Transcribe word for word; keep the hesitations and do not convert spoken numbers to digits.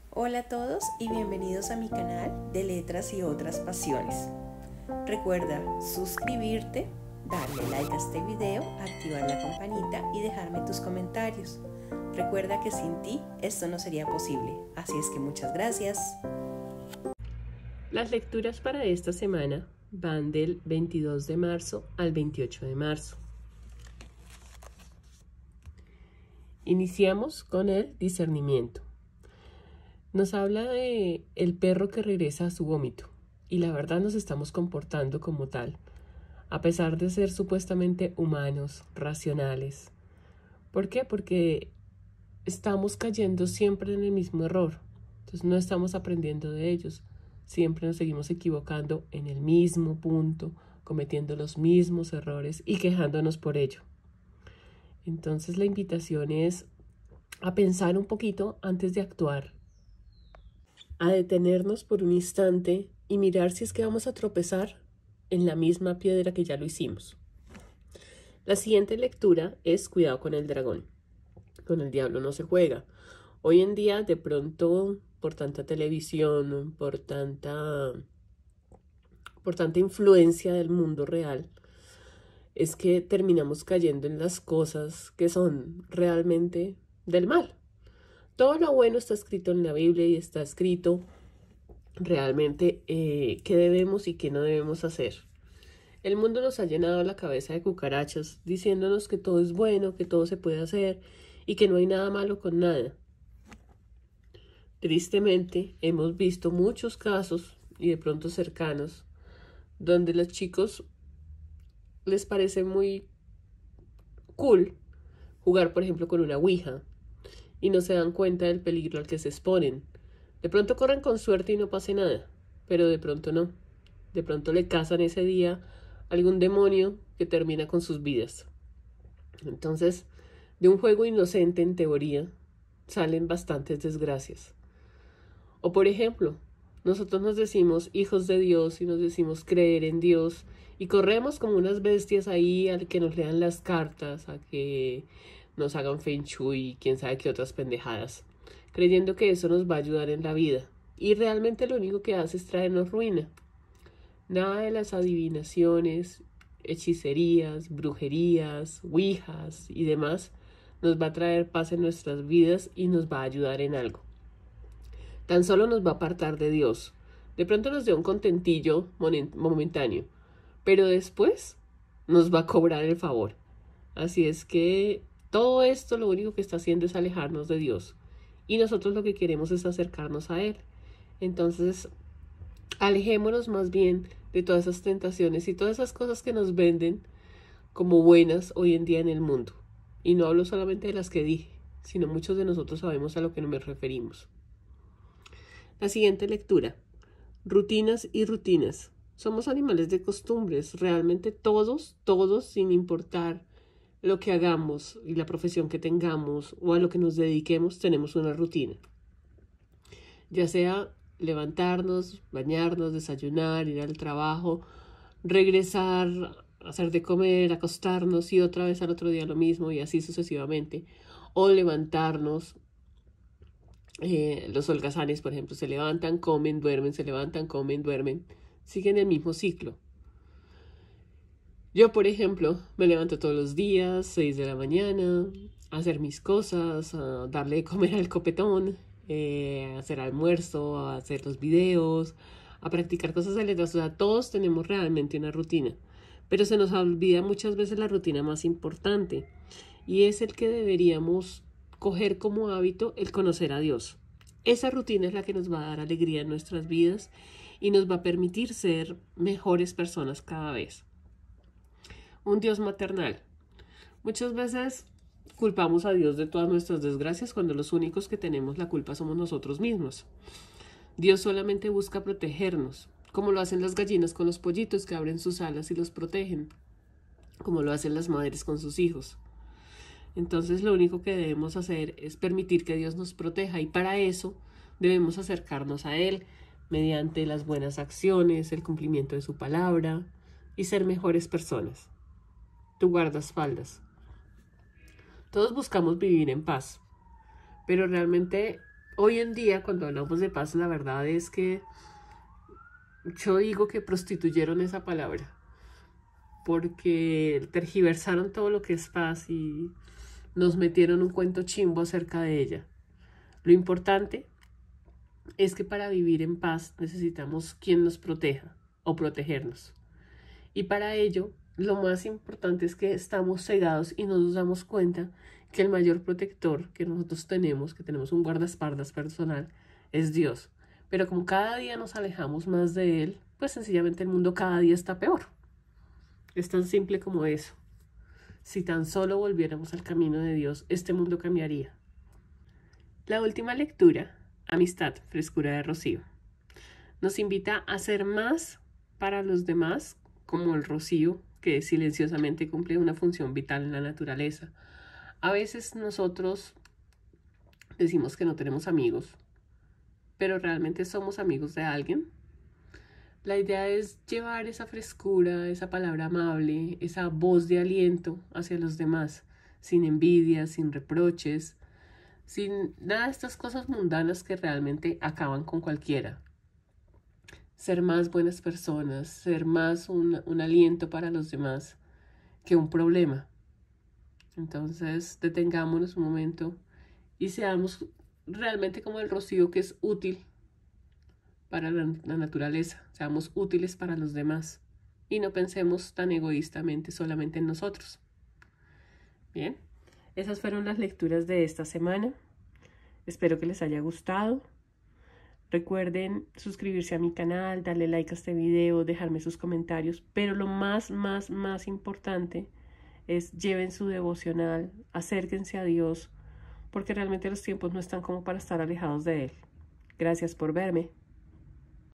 Hola a todos y bienvenidos a mi canal de Letras y otras pasiones. Recuerda suscribirte, darle like a este video, activar la campanita y dejarme tus comentarios. Recuerda que sin ti esto no sería posible, así es que muchas gracias. Las lecturas para esta semana van del veintidós de marzo al veintiocho de marzo. Iniciamos con el discernimiento. Nos habla de el perro que regresa a su vómito, y la verdad nos estamos comportando como tal, a pesar de ser supuestamente humanos, racionales. ¿Por qué? Porque estamos cayendo siempre en el mismo error, entonces no estamos aprendiendo de ellos, siempre nos seguimos equivocando en el mismo punto, cometiendo los mismos errores y quejándonos por ello. Entonces la invitación es a pensar un poquito antes de actuar, a detenernos por un instante y mirar si es que vamos a tropezar en la misma piedra que ya lo hicimos. La siguiente lectura es Cuidado con el dragón. Con el diablo no se juega. Hoy en día, de pronto, por tanta televisión, por tanta, por tanta influencia del mundo real, es que terminamos cayendo en las cosas que son realmente del mal. Todo lo bueno está escrito en la Biblia y está escrito realmente eh, qué debemos y qué no debemos hacer. El mundo nos ha llenado la cabeza de cucarachas, diciéndonos que todo es bueno, que todo se puede hacer y que no hay nada malo con nada. Tristemente, hemos visto muchos casos, y de pronto cercanos, donde los chicos les parece muy cool jugar, por ejemplo, con una ouija, y no se dan cuenta del peligro al que se exponen. De pronto corren con suerte y no pase nada, pero de pronto no. De pronto le cazan ese día algún demonio que termina con sus vidas. Entonces, de un juego inocente en teoría, salen bastantes desgracias. O por ejemplo, nosotros nos decimos hijos de Dios y nos decimos creer en Dios y corremos como unas bestias ahí a que nos lean las cartas, a que nos hagan feng shui y quién sabe qué otras pendejadas, creyendo que eso nos va a ayudar en la vida. Y realmente lo único que hace es traernos ruina. Nada de las adivinaciones, hechicerías, brujerías, ouijas y demás nos va a traer paz en nuestras vidas y nos va a ayudar en algo. Tan solo nos va a apartar de Dios. De pronto nos da un contentillo momentáneo, pero después nos va a cobrar el favor. Así es que todo esto lo único que está haciendo es alejarnos de Dios. Y nosotros lo que queremos es acercarnos a Él. Entonces, alejémonos más bien de todas esas tentaciones y todas esas cosas que nos venden como buenas hoy en día en el mundo. Y no hablo solamente de las que dije, sino muchos de nosotros sabemos a lo que nos referimos. La siguiente lectura. Rutinas y rutinas. Somos animales de costumbres. Realmente todos, todos, sin importar lo que hagamos y la profesión que tengamos o a lo que nos dediquemos, tenemos una rutina. Ya sea levantarnos, bañarnos, desayunar, ir al trabajo, regresar, hacer de comer, acostarnos y otra vez al otro día lo mismo y así sucesivamente. O levantarnos, eh, los holgazanes, por ejemplo, se levantan, comen, duermen, se levantan, comen, duermen. Siguen el mismo ciclo. Yo, por ejemplo, me levanto todos los días, seis de la mañana, a hacer mis cosas, a darle de comer al copetón, eh, a hacer almuerzo, a hacer los videos, a practicar cosas de letras. O sea, todos tenemos realmente una rutina, pero se nos olvida muchas veces la rutina más importante, y es el que deberíamos coger como hábito el conocer a Dios. Esa rutina es la que nos va a dar alegría en nuestras vidas y nos va a permitir ser mejores personas cada vez. Un Dios maternal. Muchas veces culpamos a Dios de todas nuestras desgracias cuando los únicos que tenemos la culpa somos nosotros mismos. Dios solamente busca protegernos, como lo hacen las gallinas con los pollitos que abren sus alas y los protegen, como lo hacen las madres con sus hijos. Entonces lo único que debemos hacer es permitir que Dios nos proteja, y para eso debemos acercarnos a Él mediante las buenas acciones, el cumplimiento de su palabra y ser mejores personas. Tu guardaespaldas. Todos buscamos vivir en paz, pero realmente hoy en día, cuando hablamos de paz, la verdad es que yo digo que prostituyeron esa palabra, porque tergiversaron todo lo que es paz y nos metieron un cuento chimbo acerca de ella. Lo importante es que para vivir en paz necesitamos quien nos proteja o protegernos. Y para ello, lo más importante es que estamos cegados y no nos damos cuenta que el mayor protector que nosotros tenemos, que tenemos un guardaespaldas personal, es Dios. Pero como cada día nos alejamos más de Él, pues sencillamente el mundo cada día está peor. Es tan simple como eso. Si tan solo volviéramos al camino de Dios, este mundo cambiaría. La última lectura, Amistad, frescura de rocío, nos invita a hacer más para los demás, como el rocío, que silenciosamente cumple una función vital en la naturaleza. A veces nosotros decimos que no tenemos amigos, pero ¿realmente somos amigos de alguien? La idea es llevar esa frescura, esa palabra amable, esa voz de aliento hacia los demás, sin envidia, sin reproches, sin nada de estas cosas mundanas que realmente acaban con cualquiera. Ser más buenas personas, ser más un, un aliento para los demás que un problema. Entonces, detengámonos un momento y seamos realmente como el rocío, que es útil para la, la naturaleza. Seamos útiles para los demás y no pensemos tan egoístamente solamente en nosotros. Bien, esas fueron las lecturas de esta semana. Espero que les haya gustado. Recuerden suscribirse a mi canal, darle like a este video, dejarme sus comentarios, pero lo más, más, más importante es lleven su devocional, acérquense a Dios, porque realmente los tiempos no están como para estar alejados de Él. Gracias por verme.